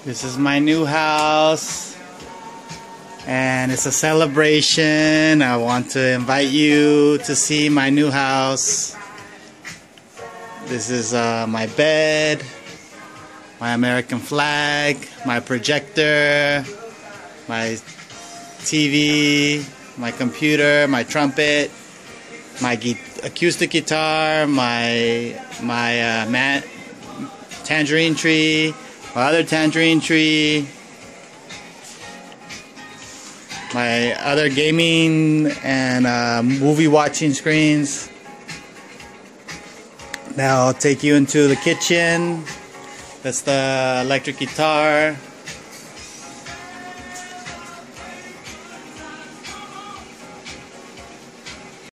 This is my new house, and it's a celebration. I want to invite you to see my new house. This is my bed, my American flag, my projector, my TV, my computer, my trumpet, my acoustic guitar, my tangerine tree, my other tangerine tree, my other gaming and movie watching screens. Now I'll take you into the kitchen. That's the electric guitar.